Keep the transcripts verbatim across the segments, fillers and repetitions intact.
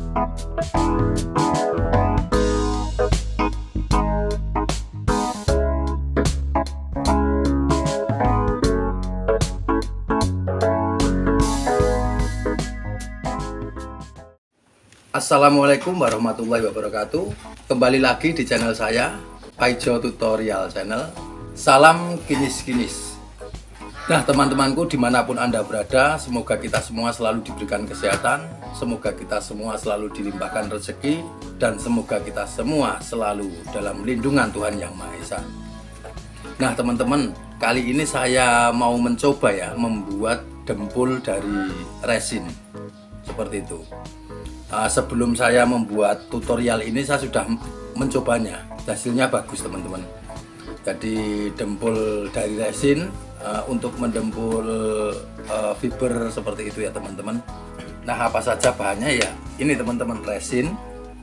Assalamualaikum warahmatullahi wabarakatuh. Kembali lagi di channel saya, Paijo Tutorial Channel. Salam kinis-kinis. Nah teman-temanku, dimanapun Anda berada, semoga kita semua selalu diberikan kesehatan, semoga kita semua selalu dilimpahkan rezeki, dan semoga kita semua selalu dalam lindungan Tuhan Yang Maha Esa. Nah teman-teman, kali ini saya mau mencoba ya membuat dempul dari resin seperti itu. Uh, sebelum saya membuat tutorial ini, saya sudah mencobanya. Hasilnya bagus teman-teman. Jadi dempul dari resin uh, untuk mendempul uh, fiber seperti itu ya teman-teman. Nah apa saja bahannya ya? Ini teman-teman, resin,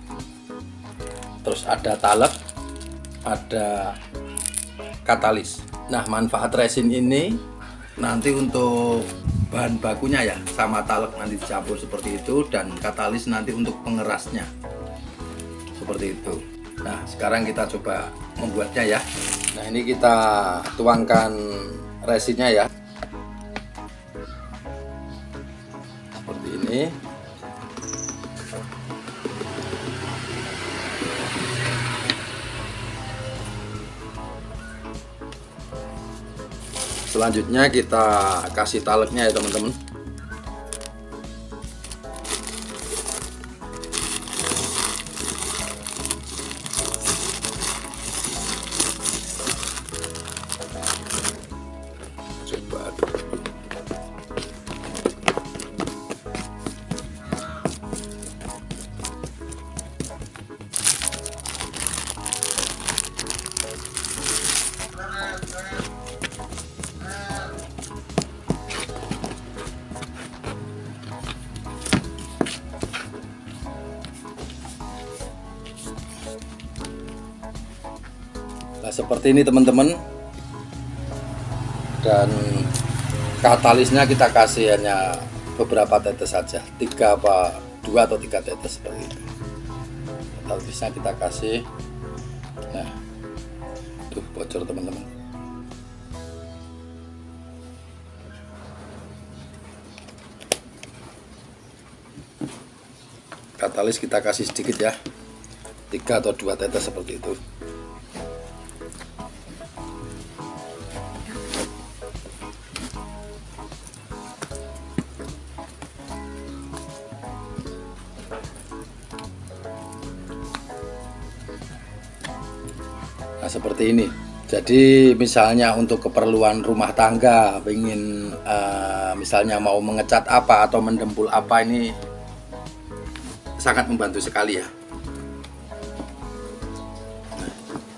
terus ada talek, ada katalis. Nah manfaat resin ini nanti untuk bahan bakunya ya, sama talek nanti dicampur seperti itu, dan katalis nanti untuk pengerasnya seperti itu. Nah sekarang kita coba membuatnya ya. Nah ini kita tuangkan resinnya ya, seperti ini. Selanjutnya kita kasih taleknya ya teman-teman. Coba Nah seperti ini teman-teman, dan katalisnya kita kasih hanya beberapa tetes saja, tiga apa dua atau tiga tetes seperti itu. Katalisnya kita kasih, nah tuh bocor teman-teman. Katalis kita kasih sedikit ya, tiga atau dua tetes seperti itu. Nah seperti ini. Jadi misalnya untuk keperluan rumah tangga, ingin uh, misalnya mau mengecat apa atau mendempul apa, ini sangat membantu sekali ya. Nah,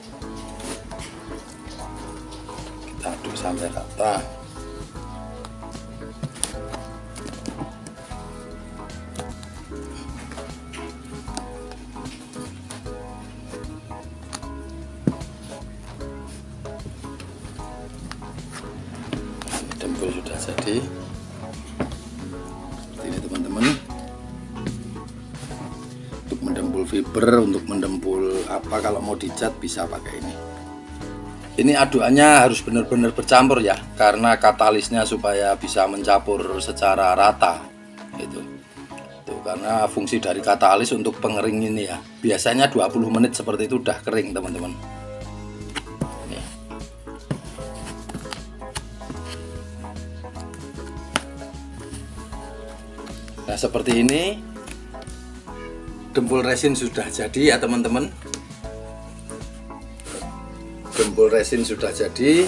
kita aduk sampai rata. Dempul sudah jadi seperti ini teman-teman. Untuk mendempul fiber, untuk mendempul apa, kalau mau dicat bisa pakai ini. Ini aduannya harus benar-benar bercampur ya, karena katalisnya supaya bisa mencampur secara rata itu. Tuh, karena fungsi dari katalis untuk pengering ini ya, biasanya dua puluh menit seperti itu udah kering teman-teman. Nah seperti ini dempul resin sudah jadi ya teman-teman. Dempul resin sudah jadi.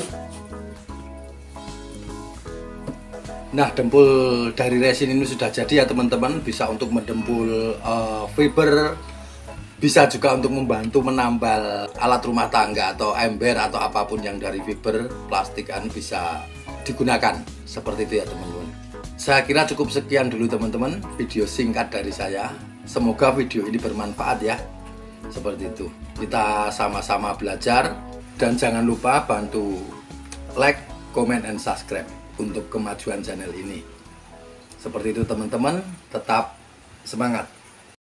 Nah dempul dari resin ini sudah jadi ya teman-teman, bisa untuk mendempul uh, fiber, bisa juga untuk membantu menambal alat rumah tangga atau ember atau apapun yang dari fiber plastik kan bisa digunakan seperti itu ya teman-teman. Saya kira cukup sekian dulu teman-teman video singkat dari saya. Semoga video ini bermanfaat ya. Seperti itu. Kita sama-sama belajar, dan jangan lupa bantu like, comment, and subscribe untuk kemajuan channel ini. Seperti itu teman-teman, tetap semangat.